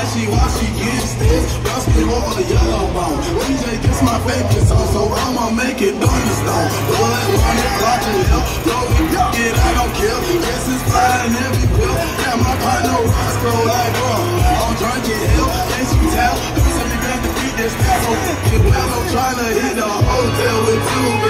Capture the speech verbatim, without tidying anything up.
she while she gets this. Bust me all the yellow bone. D J gets my favorite song, so I'ma make it thunderstone. Blood on it, block it up. Throw it, get I don't kill. Yes, it's flying every pill. Yeah, my partner Roscoe like, bro, I'm drunk in hell. Can't you tell? Every time you got to beat this, that's so get well. I'm trying to hit the hotel with two.